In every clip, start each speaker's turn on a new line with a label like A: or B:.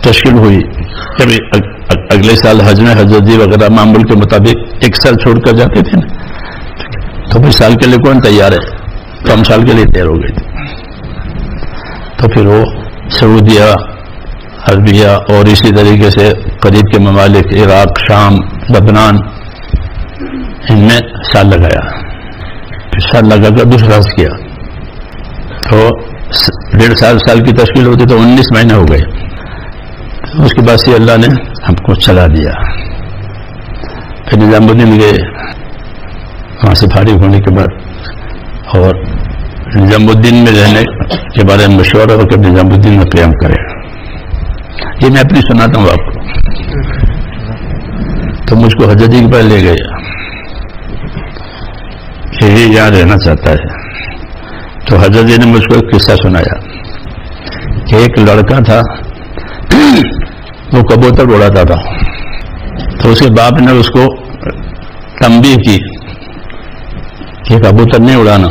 A: تشکیل ہوئی کہ اگلے سال حج میں حضرت جی وغیرہ معمول کے مطابق 1 سال چھوڑ کر جاتے تھے نا، تو پھر سال کے لیے کون تیار ہے؟ تو ہم سال کے لیے تیار ہو گئے تھے. تو پھر وہ سعودیہ، عربیہ اور اسی طریقے سے قریب کے ممالک عراق، شام، لبنان، ان میں سال لگایا. پھر سال لگا کر دوسرا حج کیا تو 1.5 سال کی تشکیل ہوتی تو 19 مہینے ہو گئے. اس کے بعد سے اللہ نے ہم کو چلا دیا. پھر نظام الدین گئے وہاں سے فارغ ہونے کے بعد، اور نظام الدین میں رہنے کے بارے میں مشورہ ہو کہ نظام الدین میں قیام کرے. یہ میں اپنی سناتا ہوں آپ کو. تو مجھ کو حضرت جی کے پاس لے گئے کہ یہ یہاں رہنا چاہتا ہے. تو حضرت جی نے مجھ کو ایک قصہ سنایا کہ ایک لڑکا تھا، وہ کبوتر اڑاتا تھا. تو اس کے باپ نے اس کو تنبیہ کی کہ کبوتر نہیں اڑانا،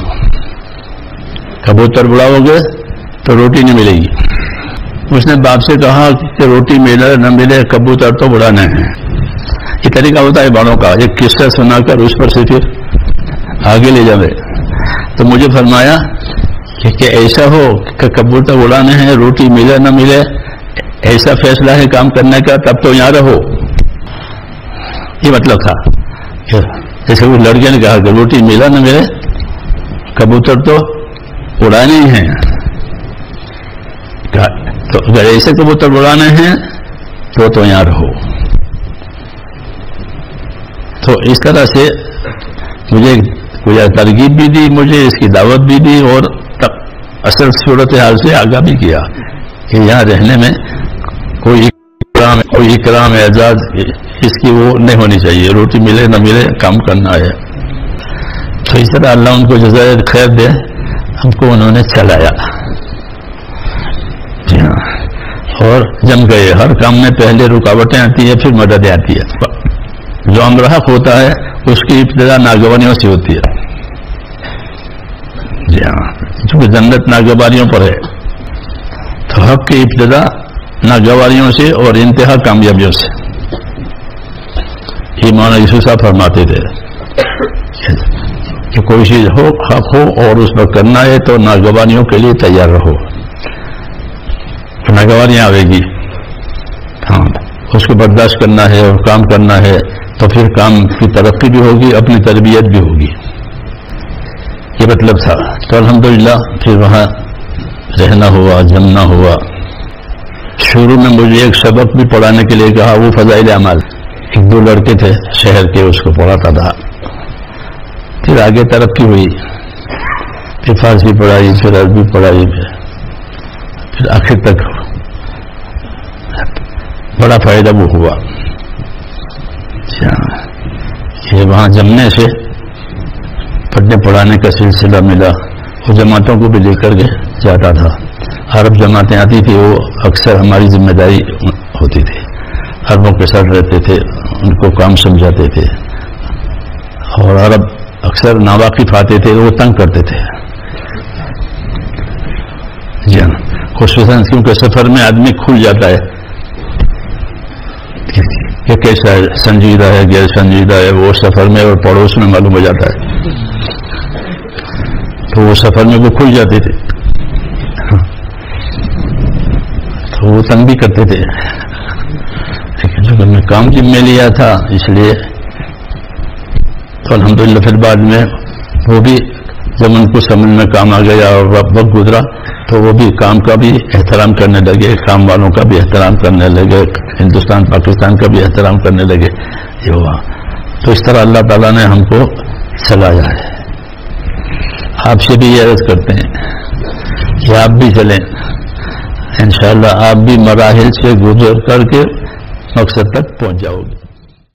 A: کبوتر اڑاؤ گے تو روٹی نہیں ملے گی. اس نے باپ سے کہا کہ روٹی ملے نہ ملے کبوتر تو اڑانا ہے. یہ طریقہ ہوتا ہے بڑوں کا، ایک قصہ سنا کر اس پر سے پھر آگے لے جاوے. تو مجھے فرمایا کہ ایسا ہو کہ کبوتر اڑانے ہیں، روٹی ملے نہ ملے، ایسا فیصلہ ہے کام کرنے کا، تب تو یہاں رہو. یہ مطلب تھا. جیسے وہ لڑکے نے کہا کہ روٹی ملا نہ ملے کبوتر تو اڑانے ہی ہیں، تو اگر ایسے کبوتر اڑانے ہیں تو یہاں رہو. تو اس طرح سے مجھے کوئی ترغیب بھی دی، مجھے اس کی دعوت بھی دی، اور اصل صورتحال سے آگاہ بھی کیا کہ یہاں رہنے میں کوئی اکرام اعزاز اس کی وہ نہیں ہونی چاہیے، روٹی ملے نہ ملے کام کرنا ہے. تو اس طرح اللہ ان کو جزائے خیر دے، ہم کو انہوں نے چلایا. جی ہاں، اور جم گئے. ہر کام میں پہلے رکاوٹیں آتی ہیں، پھر مددیں آتی ہے. جو امر حق ہوتا ہے اس کی ابتدا ناگوانیوں سے ہوتی ہے. جی ہاں، چونکہ جنت ناگوانیوں پر ہے، تو حق کی ابتدا ناگواریوں سے اور انتہا کامیابیوں سے. یہ مولانا یوسف صاحب فرماتے تھے کہ کوئی چیز ہو، حق ہو اور اس پر کرنا ہے تو ناگوانیوں کے لیے تیار رہو. ناگواریاں آئے گی، ہاں اس کو برداشت کرنا ہے اور کام کرنا ہے، تو پھر کام کی ترقی بھی ہوگی، اپنی تربیت بھی ہوگی. یہ مطلب تھا. تو الحمدللہ پھر وہاں رہنا ہوا، جمنا ہوا. شروع میں مجھے ایک سبق بھی پڑھانے کے لیے کہا، وہ فضائل اعمال. 1-2 لڑکے تھے شہر کے، اس کو پڑھاتا تھا. پھر آگے ترقی ہوئی، پھر فارسی پڑھائی، پھر عربی پڑھائی، پھر آخر تک بڑا فائدہ وہ ہوا. یہ وہاں جمنے سے پڑھنے پڑھانے کا سلسلہ ملا. وہ جماعتوں کو بھی لے کر کے جاتا تھا. عرب جماعتیں آتی تھی، وہ اکثر ہماری ذمہ داری ہوتی تھی. عربوں کے ساتھ رہتے تھے، ان کو کام سمجھاتے تھے، اور عرب اکثر ناواقف آتے تھے، وہ تنگ کرتے تھے. جی ہاں، خصوصاً کیونکہ سفر میں آدمی کھل جاتا ہے کہ کیسا ہے، سنجیدہ ہے، غیر سنجیدہ ہے. وہ سفر میں اور پڑوس میں معلوم ہو جاتا ہے. تو وہ سفر میں وہ کھل جاتے تھے، تو وہ تنگ بھی کرتے تھے. لیکن جب میں کام ذمہ لیا تھا اس لیے تو الحمدللہ پھر بعد میں وہ بھی جب ان کو سمجھ میں کام آ گیا اور وقت گزرا تو وہ بھی کام کا بھی احترام کرنے لگے، کام والوں کا بھی احترام کرنے لگے، ہندوستان پاکستان کا بھی احترام کرنے لگے. یہ ہوا. تو اس طرح اللہ تعالیٰ نے ہم کو چلایا ہے. آپ سے بھی یہ عرض کرتے ہیں کہ آپ بھی چلیں، انشاءاللہ آپ بھی مراحل سے گزر کر کے مقصد تک پہنچ جاؤ گے.